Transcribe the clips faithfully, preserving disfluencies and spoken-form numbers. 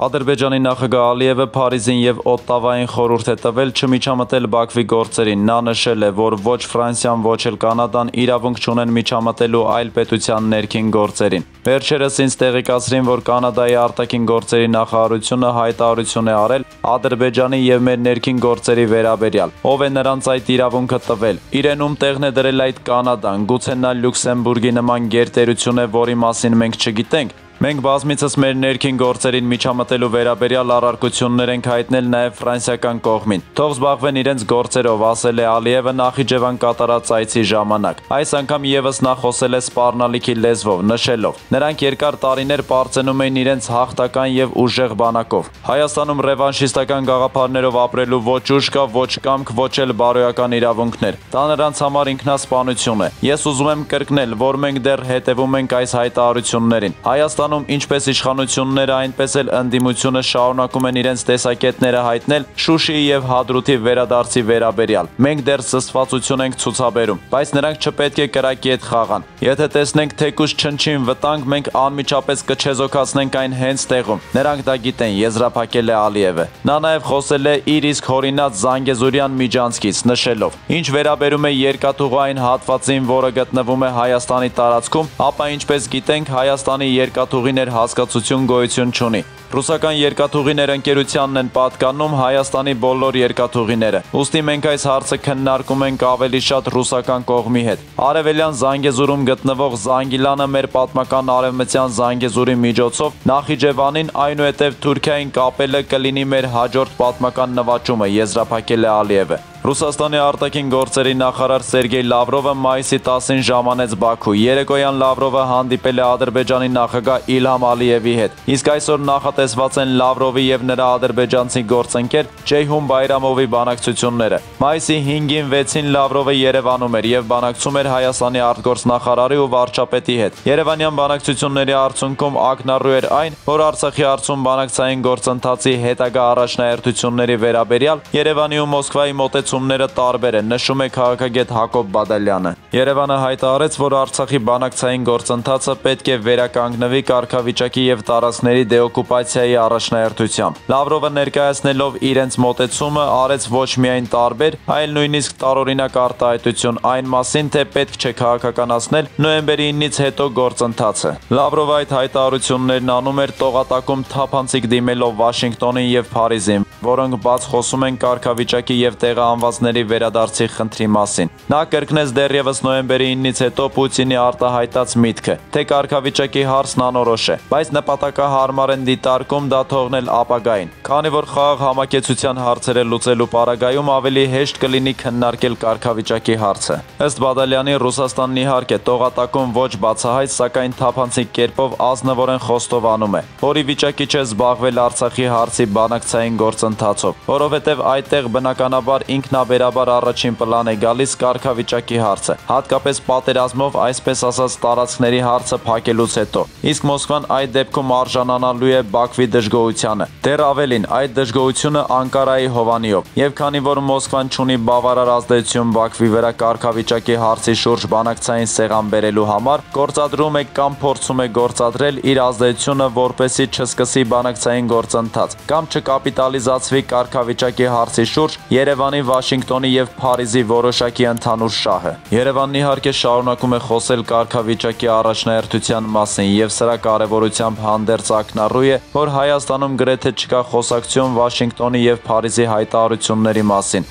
Ադրբեջանի նախագահ Ալիևը Փարիզին եւ Օտտավային խորհուրդ է տվել չմիջամտել Բաքվի գործերին։ Նա նշել է, որ ոչ Ֆրանսիան, ոչ էլ Կանադան իրավունք չունեն միջամտելու այլ պետության ներքին գործերին։ Վերջերս ինձ տեղեկացրին, որ Կանադայի արտաքին գործերի նախարարությունը հայտարարություն է արել Ադրբեջանի եւ մեր ներքին գործերի վերաբերյալ։ Ով է նրանց այդ իրավունքը տվել։ Իրենում տեղն է դրել այդ Կանադան, գուցե նա Լյուքսեմբուրգի նման գերտերություն է, որի մասին մենք չգիտենք։ Մենք բազմիցս մեր ներքին գործերին միջամտելու վերաբերյալ առարկություններ ենք հայտնել նաև ֆրանսիական կողմին։ Թող զբաղվեն իրենց գործերով, ասել է Ալիևը Նախիջևան կատարած այցի ժամանակ։ Այս անգամ եւս նա խոսել է սպառնալիքի լեզվով, նշելով. նրանք երկար տարիներ պարծենում էին իրենց հաղթական եւ ուժեղ բանակով։ Հայաստանում ռևանշիստական գաղափարներով ապրելու ոչ ուժ կա, ոչ կամք, ոչ էլ բարոյական իրավունքներ։ Դա նրանց համար ինքնասպանություն է։ Ես ուզում եմ կրկնել, որ մենք դեռ հետևում ենք այս հայտարարություններին։ Հայաստան ինչպես իշխանությունները, այնպես էլ ընդդիմությունը շարունակում են իրենց տեսակետները հայտնել Շուշիի եւ Հադրութի վերադարձի վերաբերյալ։ Մենք դեռ զսպվածություն ենք ցուցաբերում, բայց նրանք չպետք է կրակի հետ խաղան։ Եթե տեսնենք թեկուզ չնչին վտանգ, մենք անմիջապես կչեզոքացնենք այն հենց տեղում։ Նրանք դա գիտեն, եզրափակել է Ալիևը։ Նա նաեւ խոսել է իր իսկ հորինած Զանգեզուրյան միջանցքից, նշելով. Ինչ վերաբերում է երկաթուղային հատվածին, որը գտնվում է Հայաստանի տարածքում, ապա ինչպես գիտենք, Հայաստանի երկաթուղի Երկաթուղիներ հասկացություն գոյություն չունի։ Ռուսական երկաթուղիներ ընկերությանն են պատկանում Հայաստանի բոլոր երկաթուղիները։ Ուստի մենք այս հարցը քննարկում ենք ավելի շատ ռուսական կողմի հետ։ Արևելյան Զանգեզուրում գտնվող Զանգիլանը մեր պատմական արևմտյան Զանգեզուրի միջոցով Նախիջևանին, այնուհետև Թուրքիային կապելը կլինի մեր հաջորդ պատմական նվաճումը, եզրափակել է Ալիևը։ Ռուսաստանի արտաքին գործերի նախարար Սերգեյ Լավրովը մայիսի տասին ժամանեց Բաքու։ Երեկոյան Լավրովը հանդիպել է Ադրբեջանի նախագահ Իլհամ Ալիևի հետ։ Իսկ այսօր նախատեսված են Լավրովի եւ նրա ադրբեջանցի գործընկեր Ceyhun Bayramovի բանակցությունները։ Մայիսի հինգին վեցին Լավրովը Երևանում էր եւ բանակցում էր Հայաստանի արտգործնախարարի ու վարչապետի հետ։ Երևանյան բանակցությունների արդյունքում ակնառու էր այն, որ Արցախի հարցում բանակցային գործընթացի հետագա առաջնահերթությունների վերաբերյալ Երևանի ու Մոսկվայի մոտեցումները տարբեր են, նշում է քաղաքագետ Հակոբ Բադալյանը։ Երևանը հայտարարեց, որ Արցախի բանակցային գործընթացը պետք է վերականգնվի կարգավիճակի եւ տարածքների դեօկուպացիայի առաջնահերթությամբ։ Լավրովը ներկայացնելով իրենց մոտեցումը արեց ոչ միայն տարբեր, այլ նույնիսկ տարօրինակ արտահայտություն այն մասին, թե պետք չէ քաղաքականացնել նոյեմբերի ինից հետո գործընթացը։ Լավրովը այդ հայտարարություններն անում էր տողատակում թափանցիկ դիմելով Վաշինգտոնին եւ Փարիզին, որոնք բաց խոսում են կարգավիճակի եւ տեղահանվածների վերադարձի խնդրի մասին։ Նա կրկնեց դեռևս նոյեմբերի ինից հետո Պուտինի արտահայտած միտքը, թե կարգավիճակի հարցն անորոշ է, բայց նպատակահարմար են դիտարկում դա թողնել ապագային, քանի որ խաղաղ համակեցության հարցերը լուծելու պարագայում ավելի հեշտ կլինի քննարկել կարգավիճակի հարցը։ Ըստ Բադալյանի, Ռուսաստանն իհարկե տողատակում ոչ բացահայտ, սակայն թափանցիկ կերպով ազնվորեն խոստովանում է, որի վիճակի չէ զբաղվել Արցախի հարցի բանակցային գործընթացով, որովհետև այդտեղ բնականաբար ինքնաբերաբար առաջին պլան է գալիս կարգավիճակի հարցը, հատկապես պատերազմով, այսպես ասած, տարածքների հարցը փակելուց հետո։ Իսկ Մոսկվան այդ դեպքում արժանանալու է Բաքվի դժգոհությանը։ Դեռ ավելին, այդ դժգոհությունը Անկարայի հովանիով։ Եվ քանի որ Մոսկվան չունի բավարար ազդեցություն Բաքվի վրա կարգավիճակի հարցի շուրջ բանակցային սեղան բերելու համար, գործադրում է կամ փորձում է գործադրել իր ազդեցությունը, որպեսզի չսկսի բանակցային գործընթաց, կամ չկապիտալիզացվի կարգավիճակի հարցի շուրջ Երևանի, Վաշինգտոնի եւ Փարիզի որոշակի ընդհանուր շահը։ Երևանն իհարկե շարունակում է խոսել կարգավիճակի առաջնահերթության մասին եւ սրա կարեւորությամբ հանդերձ ակնառու է, որ Հայաստանում գրեթե չկա խոսակցություն Վաշինգտոնի եւ Փարիզի հայտարարությունների մասին։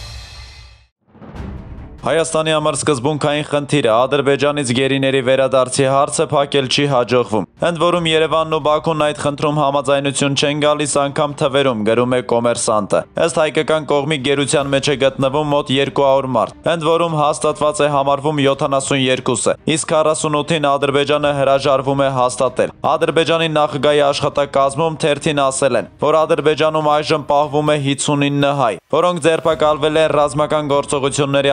Հայաստանի համար սկզբունքային խնդիրը Ադրբեջանից գերիների վերադարձի հարցը փակել չի հաջողվում։ Ընդ որում Երևանն ու Բաքուն այդ խնդրում համաձայնություն չեն գալիս անգամ թվերում, գրում է Կոմերսանտը։ Ըստ հայկական կողմի գերության մեջ է գտնվում մոտ երկու հարյուր մարդ, ընդ որում հաստատված է համարվում յոթանասունյոթը, իսկ քառասունութին Ադրբեջանը հրաժարվում է հաստատել։ Ադրբեջանի նախագահի աշխատակազմում թերթին ասել են, որ Ադրբեջանում այժմ պահվում է հինգսունինը հայ, որոնք ձերբակալվել են ռազմական գործողությունների ավարտից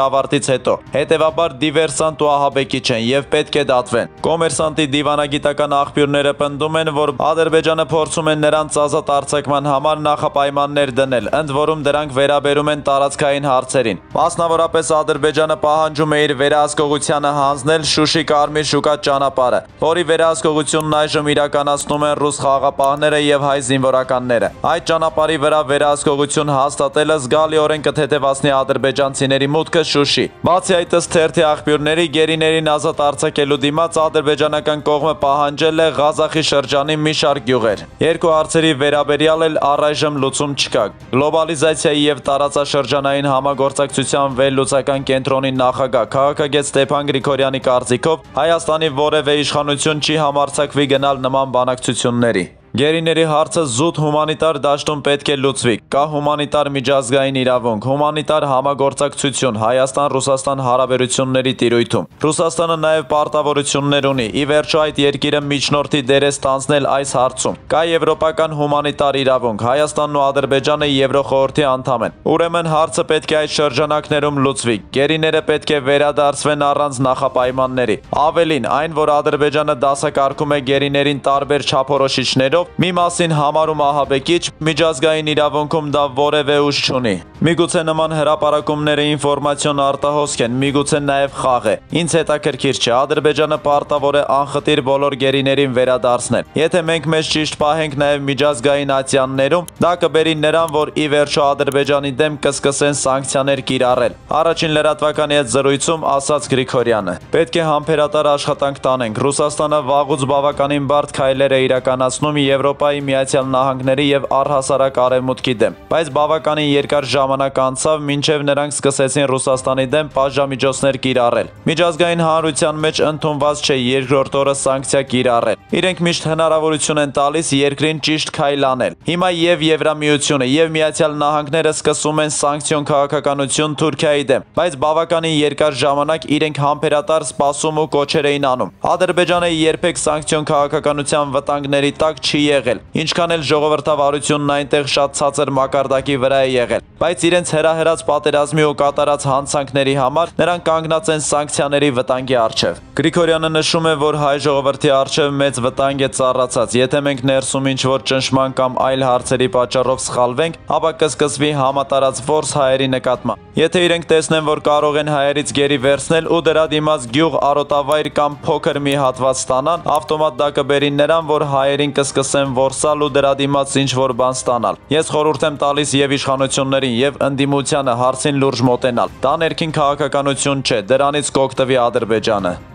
կորուստից հետո։ Հետևաբար դիվերսանտ ու ահաբեկիչ են եւ պետք է դատվեն։ Կոմերսանտի դիվանագիտական աղբյուրները պնդում են, որ Ադրբեջանը փորձում է նրանց ազատ արձակման համար նախապայմաններ դնել, ընդ որում դրանք վերաբերում են տարածքային հարցերին։ Մասնավորապես Ադրբեջանը պահանջում է իր վերահսկողությանը հանձնել Շուշի Կարմիր շուկա ճանապարհը, որի վերահսկողությունն այժմ իրականացնում են ռուս խաղաղապահները եւ հայ զինվորականները։ Այդ ճանապարհի վրա վերահսկողություն հաստատելը զգալիորեն կթեթևացնի ադրբեջանցիների մուտքը Շուշի։ Բացի այդ, ըստ թերթի աղբյուրների, գերիներին ազատ արձակելու դիմաց ադրբեջանական կողմը պահանջել է Ղազախի շրջանի մի շարք գյուղեր։ Երկու հարցերի վերաբերյալ էլ առայժմ լուծում չկա։ Գլոբալիզացիայի եւ տարածաշրջանային համագործակցության վերլուծական կենտրոնի նախագահ քաղաքագետ Ստեփան Գրիգորյանի կարծիքով Հայաստանի որևէ իշխանություն չի համարձակվի գնալ նման բանակցությունների։ Գերիների հարցը զուտ հումանիտար դաշտում պետք է լուծվի։ Կա հումանիտար միջազգային իրավունք, հումանիտար համագործակցություն Հայաստան-Ռուսաստան հարաբերությունների տիրույթում։ Ռուսաստանը նաև պարտավորություններ ունի։ Ի վերջո այդ երկիրը միջնորդի դեր է ստանձնել այս հարցում։ Կա եվրոպական հումանիտար իրավունք։ Հայաստանն ու Ադրբեջանը Եվրոխորհրդի անդամ են։ Ուրեմն հարցը պետք է այդ շրջանակներում լուծվի։ Գերիները պետք է վերադարձվեն առանց նախապայմանների։ Ավելին, այն, որ Ադրբեջանը դասակարգում է գերիներին տարբեր չափորոշիչներով, մի մասին համարում ահաբեկիչ, միջազգային իրավունքում դա որևէ ուժ չունի։ Միգուցե նման հրապարակումները ինֆորմացիոն արտահոսք են, միգուցե նաև խաղ է։ Ինձ հետաքրքիր չէ, Ադրբեջանը պարտավոր է անխտիր բոլոր գերիներին վերադարձնել։ Եթե մենք մեզ ճիշտ պահենք նաև միջազգային ատյաններում, դա կբերի նրան, որ ի վերջո Ադրբեջանի դեմ կսկսեն սանկցիաներ կիրառել։ Առաջին լրատվականի հետ զրույցում ասաց Գրիգորյանը. Պետք է համբերատար աշխատանք տանենք։ Ռուսաստանը վաղուց բավականին բարդ քայլեր է իրականացնում Եվրոպայի Միացյալ Նահանգների եւ առհասարակ Արևմուտքի դեմ, բայց բավականին երկար ժամանակ անցավ, մինչև նրանք սկսեցին Ռուսաստանի դեմ պատժամիջոցներ կիրառել։ Միջազգային հանրության մեջ ընդունված չէ երկրորդ օրը սանկցիա կիրառել։ Իրենք միշտ հնարավորություն են տալիս երկրին ճիշտ քայլ անել։ Հիմա եւ Եվրամիությունը եւ Միացյալ Նահանգները սկսում են սանկցիոն քաղաքականություն Թուրքիայի դեմ, բայց բավականին երկար ժամանակ իրենք համբերատար սպասում ու կոչեր էին անում։ Ադրբեջանը երբեք սանկցիոն քաղաքականության վտանգների տակ չի եղել, ինչքան էլ ժողովրդավարությունն այնտեղ շատ ցածր մակարդակի վրա է եղել, բայց իրենց հրահրած պատերազմի ու կատարած հանցանքների համար նրանք կանգնած են սանկցիաների վտանգի առջև։ Գրիգորյանը նշում է, որ հայ ժողովրդի առջև մեծ վտանգ է ծառացած, եթե մենք ներսում ինչ-որ ճնշման կամ այլ հարցերի պատճառով սխալվենք, ապա կսկսվի համատարած որս հայերի նկատմամբ։ Եթե իրենք տեսնեն, որ կարող են հայերից գերի վերցնել ու դրա դիմաց գյուղ, արոտավայր կամ փոքր մի հատված ստանան, ավտոմատ դա կբերի նրան, որ հայերին կսկսեն որսալ ու դրա դիմաց ինչ-որ բան ստանալ։ Ես խորհուրդ եմ տալիս եւ իշխանություններին եւ ընդդիմությանը հարցին լուրջ մոտենալ։ Դա ներքին քաղաքականություն չէ, դրանից կօգտվի Ադրբեջանը։